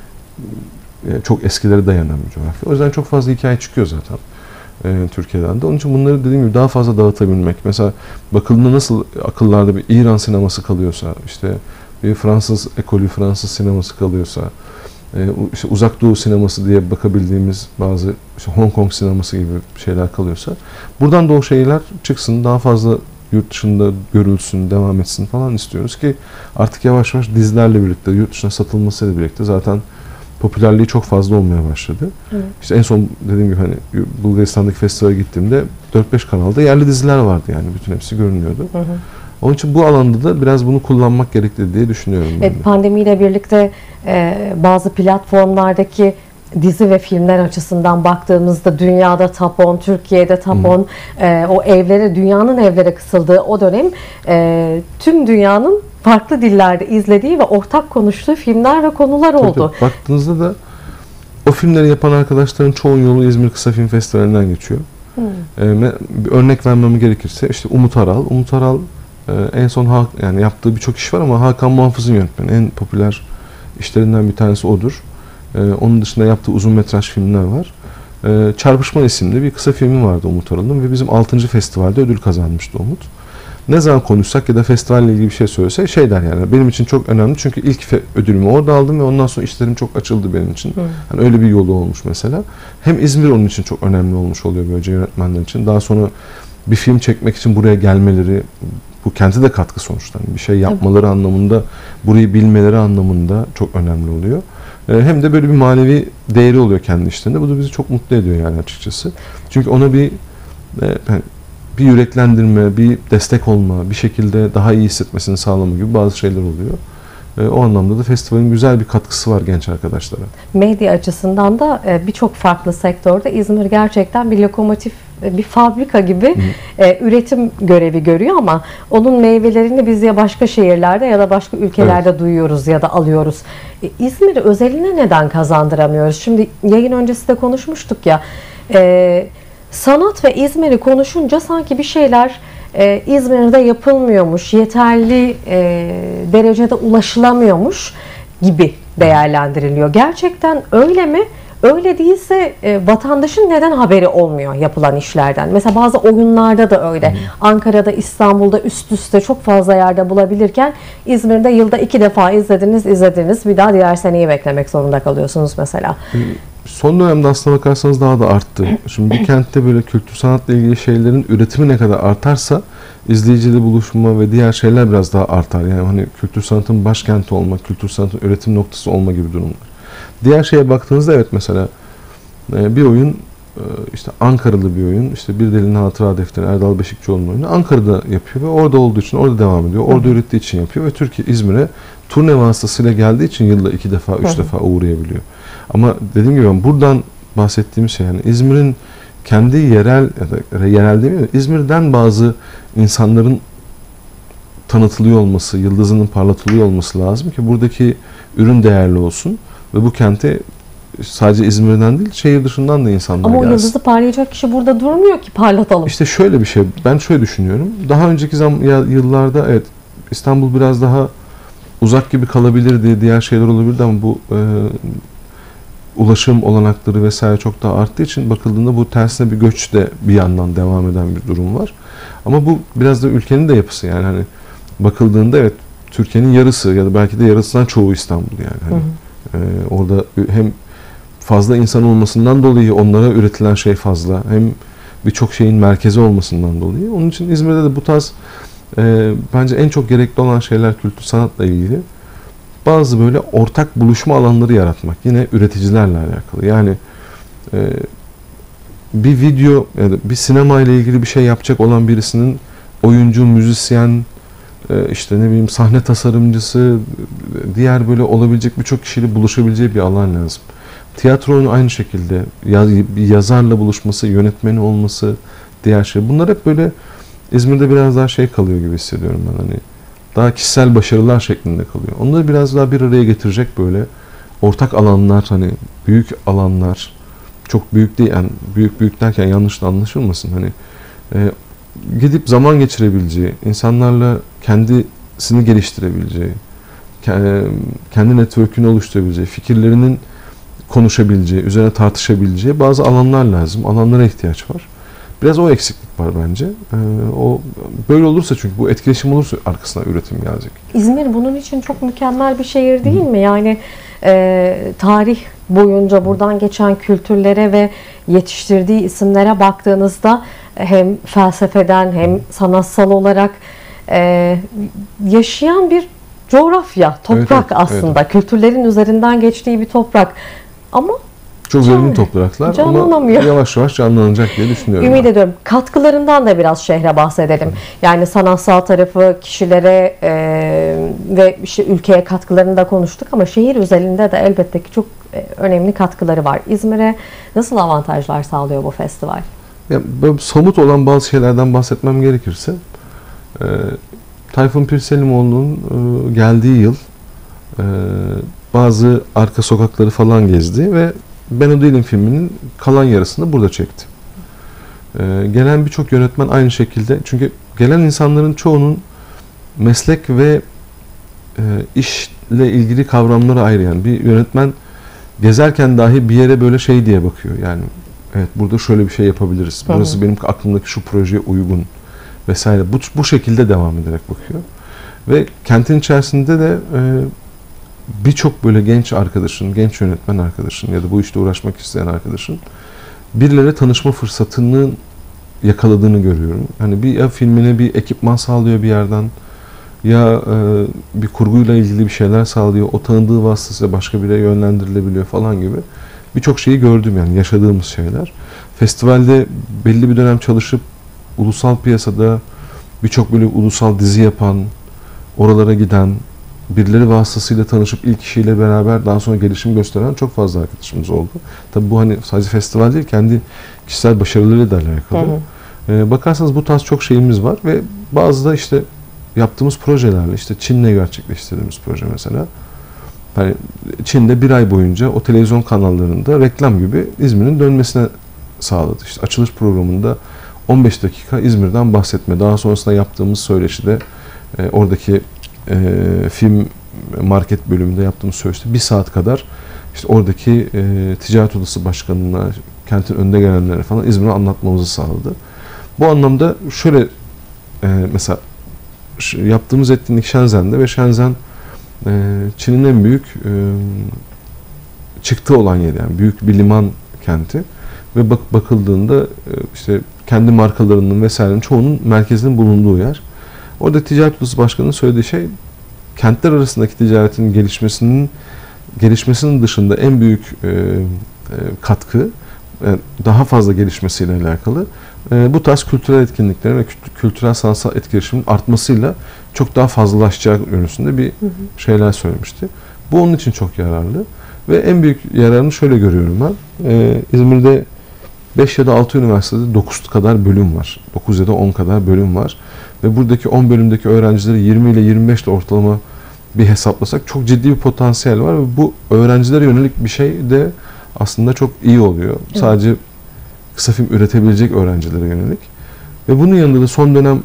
çok eskilere dayanan bir coğrafya. O yüzden çok fazla hikaye çıkıyor zaten Türkiye'den de. Onun için bunları dediğim gibi daha fazla dağıtabilmek. Mesela bakıldığında nasıl akıllarda bir İran sineması kalıyorsa, işte bir Fransız ekolü, Fransız sineması kalıyorsa, işte Uzak Doğu sineması diye bakabildiğimiz bazı işte Hong Kong sineması gibi şeyler kalıyorsa, buradan da o şeyler çıksın, daha fazla yurt dışında görülsün, devam etsin falan istiyoruz ki artık yavaş yavaş dizilerle birlikte, yurt dışına satılmasıyla birlikte zaten popülerliği çok fazla olmaya başladı. Evet. İşte en son dediğim gibi hani Bulgaristan'daki festivale gittiğimde 4-5 kanalda yerli diziler vardı yani bütün hepsi görünüyordu. Onun için bu alanda da biraz bunu kullanmak gerekli diye düşünüyorum. Evet, pandemiyle birlikte bazı platformlardaki dizi ve filmler açısından baktığımızda dünyada top 10, Türkiye'de top 10, o evlere, dünyanın evlere kısıldığı o dönem tüm dünyanın farklı dillerde izlediği ve ortak konuştuğu filmler ve konular oldu. Tabii, baktığınızda da o filmleri yapan arkadaşların çoğun yolu İzmir Kısa Film Festivali'nden geçiyor. Bir örnek vermem gerekirse işte Umut Aral. Umut Aral en son yani yaptığı birçok iş var ama Hakan Muhafız'ın yönetmeni. En popüler işlerinden bir tanesi odur. Onun dışında yaptığı uzun metraj filmler var. Çarpışma isimli bir kısa filmi vardı Umut Aral'ın ve bizim 6. festivalde ödül kazanmıştı Umut. Ne zaman konuşsak ya da festivalle ilgili bir şey söylese şey der yani benim için çok önemli çünkü ilk ödülümü orada aldım ve ondan sonra işlerim çok açıldı benim için. Hani öyle bir yolu olmuş mesela. Hem İzmir onun için çok önemli olmuş oluyor böylece yönetmenler için. Daha sonra bir film çekmek için buraya gelmeleri, bu kente de katkı sonuçta. Yani bir şey yapmaları anlamında, burayı bilmeleri anlamında çok önemli oluyor. Hem de böyle bir manevi değeri oluyor kendi işlerinde. Bu da bizi çok mutlu ediyor yani açıkçası. Çünkü ona bir yüreklendirme, bir destek olma, bir şekilde daha iyi hissetmesini sağlama gibi bazı şeyler oluyor. O anlamda da festivalin güzel bir katkısı var genç arkadaşlara. Medya açısından da birçok farklı sektörde İzmir gerçekten bir lokomotif, bir fabrika gibi üretim görevi görüyor ama onun meyvelerini biz ya başka şehirlerde ya da başka ülkelerde duyuyoruz ya da alıyoruz. İzmir'i özeline neden kazandıramıyoruz? Şimdi yayın öncesi de konuşmuştuk ya, sanat ve İzmir'i konuşunca sanki bir şeyler İzmir'de yapılmıyormuş, yeterli derecede ulaşılamıyormuş gibi değerlendiriliyor. Gerçekten öyle mi? Öyle değilse vatandaşın neden haberi olmuyor yapılan işlerden? Mesela bazı oyunlarda da öyle. Ankara'da, İstanbul'da üst üste çok fazla yerde bulabilirken İzmir'de yılda 2 defa izlediniz. Bir daha diğer seneyi beklemek zorunda kalıyorsunuz mesela. Son dönemde aslına bakarsanız daha da arttı. Şimdi bir kentte böyle kültür sanatla ilgili şeylerin üretimi ne kadar artarsa izleyiciyle buluşma ve diğer şeyler biraz daha artar. Yani hani kültür sanatın başkenti olmak, kültür sanatın üretim noktası olma gibi durumlar. Diğer şeye baktığınızda evet mesela bir oyun işte Ankaralı bir oyun, işte Bir Delinin Hatıra Defteri, Erdal Beşikçioğlu'nun oyunu Ankara'da yapıyor ve orada olduğu için orada devam ediyor. Orada ürettiği için yapıyor ve Türkiye, İzmir'e turne vasıtasıyla geldiği için yılda 2 defa, 3 defa uğrayabiliyor. Ama dediğim gibi buradan bahsettiğim şey yani İzmir'in kendi yerel ya da yerel demeyeyim de İzmir'den bazı insanların tanıtılıyor olması, yıldızının parlatılıyor olması lazım ki buradaki ürün değerli olsun ve bu kente sadece İzmir'den değil, şehir dışından da insanlar gelsin. Ama o yıldızı parlayacak kişi burada durmuyor ki parlatalım. İşte şöyle bir şey, ben şöyle düşünüyorum. Daha önceki yıllarda evet İstanbul biraz daha uzak gibi kalabilirdi, diğer şeyler olabilirdi ama bu ulaşım olanakları vesaire çok daha arttığı için bakıldığında bu tersine bir göç de bir yandan devam eden bir durum var. Ama bu biraz da ülkenin de yapısı yani hani bakıldığında evet Türkiye'nin yarısı ya da belki de yarısından çoğu İstanbul yani. Hani, orada hem fazla insan olmasından dolayı onlara üretilen şey fazla hem birçok şeyin merkezi olmasından dolayı. Onun için İzmir'de de bu tarz bence en çok gerekli olan şeyler kültür sanatla ilgili. Bazı böyle ortak buluşma alanları yaratmak. Yine üreticilerle alakalı. Yani bir video ya da bir sinema ile ilgili bir şey yapacak olan birisinin oyuncu, müzisyen, işte ne bileyim sahne tasarımcısı, diğer böyle olabilecek birçok kişiyle buluşabileceği bir alan lazım. Tiyatronun aynı şekilde bir yazarla buluşması, yönetmeni olması, diğer şey. Bunlar hep böyle İzmir'de biraz daha şey kalıyor gibi hissediyorum ben hani. Daha kişisel başarılar şeklinde kalıyor. Onları biraz daha bir araya getirecek böyle ortak alanlar hani büyük alanlar çok büyük değil yani büyük derken yanlış da anlaşılmasın hani gidip zaman geçirebileceği, insanlarla kendisini geliştirebileceği, kendi network'ünü oluşturabileceği, fikirlerinin konuşabileceği, üzerine tartışabileceği bazı alanlar lazım. Alanlara ihtiyaç var. Biraz o eksiklik var bence. O böyle olursa çünkü bu etkileşim olursa arkasına üretim gelecek. İzmir bunun için çok mükemmel bir şehir değil mi? Yani tarih boyunca buradan geçen kültürlere ve yetiştirdiği isimlere baktığınızda hem felsefeden hem sanatsal olarak yaşayan bir coğrafya, toprak evet, aslında. Evet. Kültürlerin üzerinden geçtiği bir toprak. Ama çok verimli topraklar ama yavaş yavaş canlanacak diye düşünüyorum. Ümit ediyorum. Katkılarından da biraz şehre bahsedelim. Yani sanatsal tarafı, kişilere ve işte ülkeye katkılarını da konuştuk ama şehir özelinde de elbette ki çok önemli katkıları var. İzmir'e nasıl avantajlar sağlıyor bu festival? Ya, böyle somut olan bazı şeylerden bahsetmem gerekirse Tayfun Pirselimoğlu'nun geldiği yıl bazı arka sokakları falan gezdi ve Ben O Değilim filminin kalan yarısını burada çekti. Gelen birçok yönetmen aynı şekilde çünkü gelen insanların çoğunun meslek ve işle ilgili kavramları ayrı yani bir yönetmen gezerken dahi bir yere böyle şey diye bakıyor yani evet burada şöyle bir şey yapabiliriz. Burası benim aklımdaki şu projeye uygun vesaire. Bu şekilde devam ederek bakıyor. Ve kentin içerisinde de birçok böyle genç arkadaşın, genç yönetmen arkadaşın ya da bu işte uğraşmak isteyen arkadaşın birilere tanışma fırsatını yakaladığını görüyorum. Hani bir filmine bir ekipman sağlıyor bir yerden ya bir kurguyla ilgili bir şeyler sağlıyor, o tanıdığı vasıtasıyla başka bire yönlendirilebiliyor falan gibi birçok şeyi gördüm, yani yaşadığımız şeyler. Festivalde belli bir dönem çalışıp ulusal piyasada birçok böyle ulusal dizi yapan, oralara giden, birileri vasıtasıyla tanışıp ilk kişiyle beraber daha sonra gelişim gösteren çok fazla arkadaşımız oldu. Tabii bu hani sadece festival değil, kendi kişisel başarılarıyla da alakalı. Bakarsanız bu tarz çok şeyimiz var ve bazı da işte yaptığımız projelerle, işte Çin'le gerçekleştirdiğimiz proje mesela. Yani Çin'de bir ay boyunca o televizyon kanallarında reklam gibi İzmir'in dönmesine sağladı. İşte açılış programında 15 dakika İzmir'den bahsetme. Daha sonrasında yaptığımız söyleşide oradaki film market bölümünde yaptığımız söyleşide 1 saat kadar işte oradaki ticaret odası başkanına, kentin önde gelenlere falan İzmir'i anlatmamızı sağladı. Bu anlamda şöyle mesela yaptığımız etkinlik Shenzhen'de ve Shenzhen Çin'in en büyük çıktı olan yeri, yani büyük bir liman kenti ve bakıldığında işte kendi markalarının vesairenin çoğunun merkezinin bulunduğu yer. Orada ticaret odası başkanının söylediği şey, kentler arasındaki ticaretin gelişmesinin dışında en büyük katkı, daha fazla gelişmesiyle alakalı bu tarz kültürel etkinliklerin ve kültürel sanatsal etkileşimin artmasıyla çok daha fazlalaşacağı yönüsünde bir şeyler söylemişti. Bu onun için çok yararlı ve en büyük yararını şöyle görüyorum ben. İzmir'de 5 ya da 6 üniversitede 9 kadar bölüm var. 9 ya da 10 kadar bölüm var. Ve buradaki 10 bölümdeki öğrencileri 20 ile 25 ile ortalama bir hesaplasak çok ciddi bir potansiyel var ve bu öğrencilere yönelik bir şey de aslında çok iyi oluyor. Evet. Sadece kısa film üretebilecek öğrencilere yönelik. Ve bunun yanında da son dönem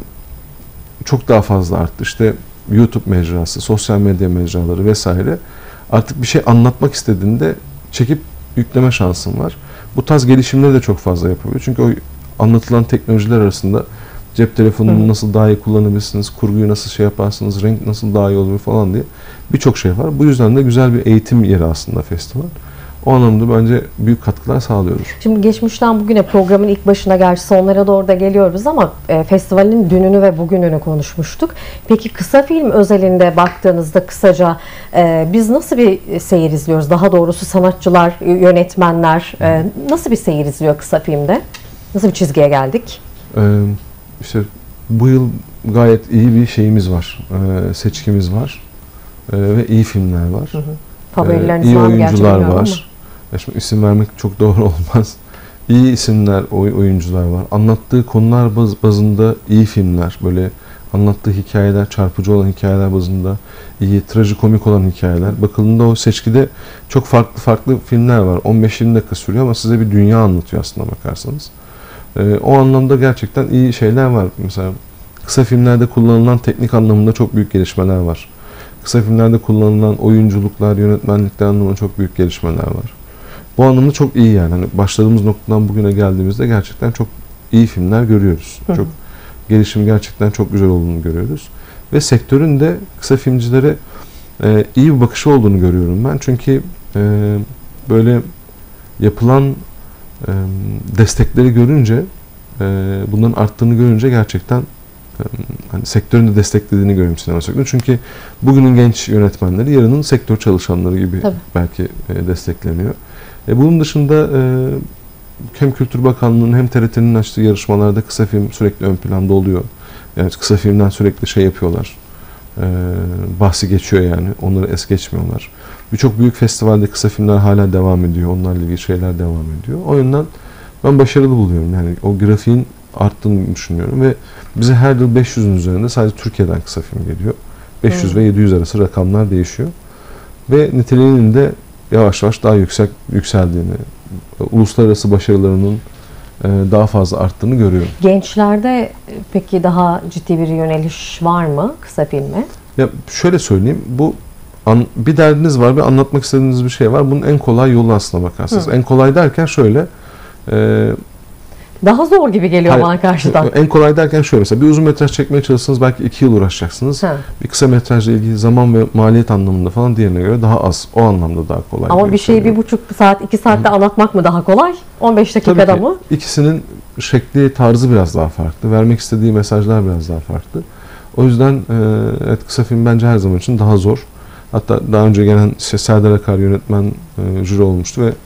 çok daha fazla arttı. İşte YouTube mecrası, sosyal medya mecraları vesaire. Artık bir şey anlatmak istediğinde çekip yükleme şansın var. Bu tarz gelişimleri de çok fazla yapabiliyor. Çünkü o anlatılan teknolojiler arasında cep telefonunu nasıl daha iyi kullanabilirsiniz, kurguyu nasıl şey yaparsınız, renk nasıl daha iyi olur falan diye birçok şey var. Bu yüzden de güzel bir eğitim yeri aslında festival. O anlamda bence büyük katkılar sağlıyoruz. Şimdi geçmişten bugüne, programın ilk başına gerçi sonlara doğru da geliyoruz ama festivalin dününü ve bugününü konuşmuştuk. Peki kısa film özelinde baktığınızda kısaca biz nasıl bir seyir izliyoruz? Daha doğrusu sanatçılar, yönetmenler nasıl bir seyir izliyor kısa filmde? Nasıl bir çizgiye geldik? İşte bu yıl gayet iyi bir şeyimiz var. Seçkimiz var. Ve iyi filmler var. Favorileriniz iyi var mı? oyuncular var. Şimdi isim vermek çok doğru olmaz. İyi isimler, oyuncular var. Anlattığı konular bazında iyi filmler. Böyle anlattığı hikayeler, çarpıcı olan hikayeler bazında iyi, trajikomik olan hikayeler. Bakıldığında o seçkide çok farklı filmler var. 15-20 dakika sürüyor ama size bir dünya anlatıyor aslında bakarsanız. O anlamda gerçekten iyi şeyler var. Mesela kısa filmlerde kullanılan teknik anlamında çok büyük gelişmeler var. Kısa filmlerde kullanılan oyunculuklar, yönetmenlikler anlamında çok büyük gelişmeler var. Bu anlamda çok iyi yani. Hani başladığımız noktadan bugüne geldiğimizde gerçekten çok iyi filmler görüyoruz. Çok gelişim gerçekten çok güzel olduğunu görüyoruz. Ve sektörün de kısa filmcilere iyi bir bakışı olduğunu görüyorum ben. Çünkü böyle yapılan destekleri görünce, bunların arttığını görünce gerçekten hani sektörün de desteklediğini görüyorum sinema sektörünü. Çünkü bugünün genç yönetmenleri yarının sektör çalışanları gibi belki destekleniyor. Bunun dışında hem Kültür Bakanlığı'nın hem TRT'nin açtığı yarışmalarda kısa film sürekli ön planda oluyor. Yani kısa filmden sürekli şey yapıyorlar. Bahsi geçiyor yani. Onları es geçmiyorlar. Birçok büyük festivalde kısa filmler hala devam ediyor. Onlarla ilgili şeyler devam ediyor. O yüzden ben başarılı buluyorum. Yani o grafiğin arttığını düşünüyorum ve bize her yıl 500'ün üzerinde sadece Türkiye'den kısa film geliyor. 500 ve 700 arası rakamlar değişiyor. Ve niteliğinin de yavaş yavaş daha yükseldiğini, uluslararası başarılarının daha fazla arttığını görüyorum. Gençlerde peki daha ciddi bir yöneliş var mı kısa filme? Ya şöyle söyleyeyim, bu bir derdiniz var ve anlatmak istediğiniz bir şey var. Bunun en kolay yolu aslına bakarsanız. En kolay derken şöyle, daha zor gibi geliyor bana karşıdan. En kolay derken şöyle, mesela bir uzun metraj çekmeye çalışsanız belki 2 yıl uğraşacaksınız. Bir kısa metrajla ilgili zaman ve maliyet anlamında falan diğerine göre daha az. O anlamda daha kolay. Ama bir şeyi 1,5 saat, 2 saatte anlatmak mı daha kolay? 15 dakikada mı? İkisinin şekli, tarzı biraz daha farklı. Vermek istediği mesajlar biraz daha farklı. O yüzden evet, kısa film bence her zaman için daha zor. Hatta daha önce gelen Serdar Akar yönetmen jüri olmuştu ve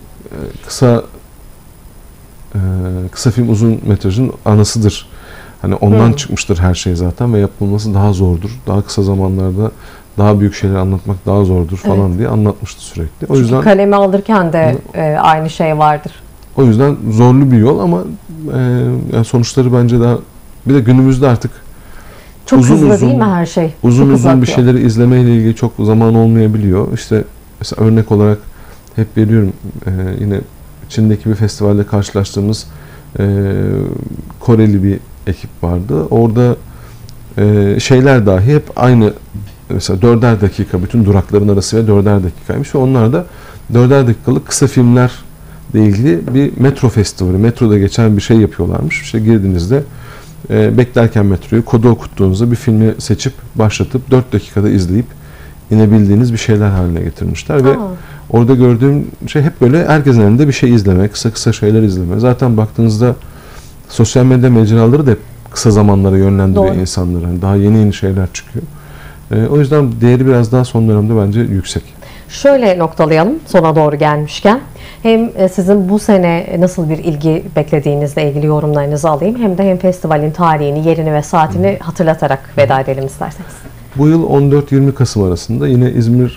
kısa film uzun metrajın anasıdır. Hani ondan çıkmıştır her şey zaten ve yapılması daha zordur. Daha kısa zamanlarda daha büyük şeyler anlatmak daha zordur falan diye anlatmıştı sürekli. O yüzden kaleme alırken de aynı şey vardır. O yüzden zorlu bir yol ama yani sonuçları bence daha, bir de günümüzde artık çok hızlı değil mi her şey? Uzun bir şeyleri izlemeyle ilgili çok zaman olmayabiliyor. İşte mesela örnek olarak hep veriyorum, yine Çin'deki bir festivalde karşılaştığımız Koreli bir ekip vardı. Orada şeyler dahi hep aynı, mesela 4'er dakika, bütün durakların arası ve 4'er dakikaymış ve onlar da 4'er dakikalık kısa filmler ile ilgili bir metro festivali, metroda geçen bir şey yapıyorlarmış. İşte girdiğinizde beklerken metroyu, kodu okuttuğunuzda bir filmi seçip başlatıp 4 dakikada izleyip inebildiğiniz bir şeyler haline getirmişler ve orada gördüğüm şey hep böyle herkesin elinde bir şey izleme, kısa şeyler izleme. Zaten baktığınızda sosyal medya mecraları da hep kısa zamanlara yönlendiriyor insanları. Yani daha yeni şeyler çıkıyor. O yüzden değeri biraz daha son dönemde bence yüksek. Şöyle noktalayalım sona doğru gelmişken. Hem sizin bu sene nasıl bir ilgi beklediğinizle ilgili yorumlarınızı alayım, hem de hem festivalin tarihini, yerini ve saatini hatırlatarak veda edelim isterseniz. Bu yıl 14-20 Kasım arasında yine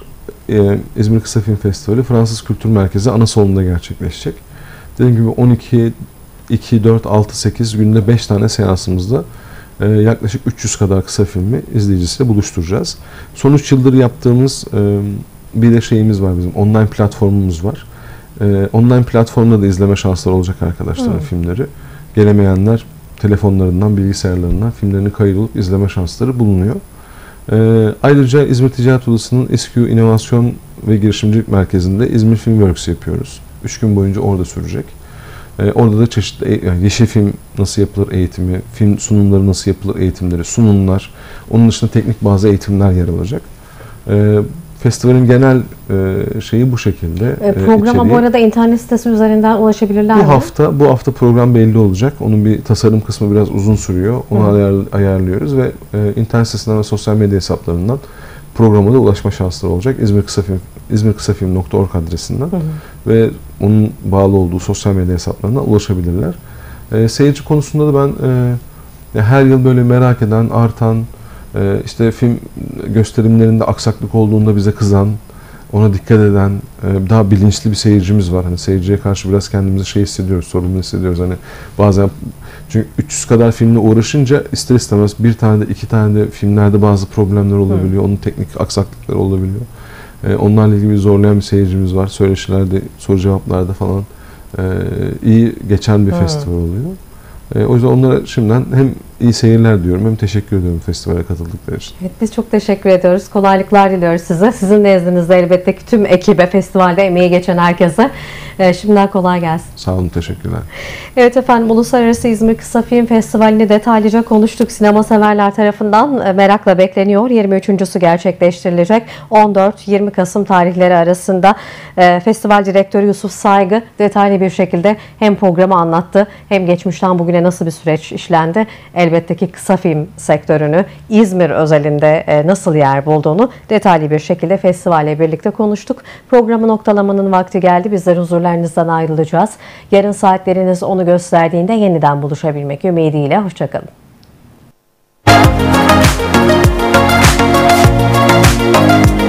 İzmir Kısa Film Festivali Fransız Kültür Merkezi ana salonunda gerçekleşecek. Dediğim gibi 12, 2, 4, 6, 8 günde 5 tane seansımızda yaklaşık 300 kadar kısa filmi izleyicisiyle buluşturacağız. Son 3 yıldır yaptığımız bir de şeyimiz var, bizim online platformumuz var. Online platformda da izleme şansları olacak arkadaşların filmleri. Gelemeyenler telefonlarından, bilgisayarlarından filmlerini kaydolup izleme şansları bulunuyor. Ayrıca İzmir Ticaret Odası'nın İSKÜ İnovasyon ve Girişimcilik Merkezi'nde İzmir Film Works yapıyoruz. 3 gün boyunca orada sürecek. Orada da çeşitli yeşil film nasıl yapılır eğitimi, film sunumları nasıl yapılır eğitimleri, sunumlar, onun dışında teknik bazı eğitimler yer alacak. Festivalin genel şeyi bu şekilde. Programa bu arada internet sitesi üzerinden ulaşabilirler mi? Bu hafta program belli olacak. Onun bir tasarım kısmı biraz uzun sürüyor. Onu ayarlıyoruz ve internet sitesinden ve sosyal medya hesaplarından programa da ulaşma şansları olacak. izmirkısafilm.org adresinden ve onun bağlı olduğu sosyal medya hesaplarından ulaşabilirler. Seyirci konusunda da ben her yıl böyle merak eden, artan, işte film gösterimlerinde aksaklık olduğunda bize kızan, ona dikkat eden, daha bilinçli bir seyircimiz var. Hani seyirciye karşı biraz kendimizi hissediyoruz, sorumlu hissediyoruz. Hani bazen, çünkü 300 kadar filmle uğraşınca ister istemez bir tane de iki tane de filmlerde bazı problemler olabiliyor. Onun teknik aksaklıkları olabiliyor. Onlarla ilgili zorlayan bir seyircimiz var. Söyleşilerde, soru cevaplarda falan iyi geçen bir festival oluyor. O yüzden onlara şimdiden hem iyi seyirler diyorum, hem teşekkür ediyorum festivale katıldıkları için. Evet, biz çok teşekkür ediyoruz. Kolaylıklar diliyoruz size. Sizin nezdinizde elbette ki tüm ekibe, festivalde emeği geçen herkese şimdiden kolay gelsin. Sağ olun, teşekkürler. Evet efendim, Uluslararası İzmir Kısa Film Festivali'ni detaylıca konuştuk. Sinema severler tarafından merakla bekleniyor. 23.'sü gerçekleştirilecek. 14-20 Kasım tarihleri arasında festival direktörü Yusuf Saygı detaylı bir şekilde hem programı anlattı, hem geçmişten bugüne nasıl bir süreç işlendi, elbette ki kısa film sektörünü İzmir özelinde nasıl yer bulduğunu detaylı bir şekilde festivalle birlikte konuştuk. Programı noktalamanın vakti geldi. Bizler huzurlarınızdan ayrılacağız. Yarın saatleriniz onu gösterdiğinde yeniden buluşabilmek ümidiyle. Hoşçakalın.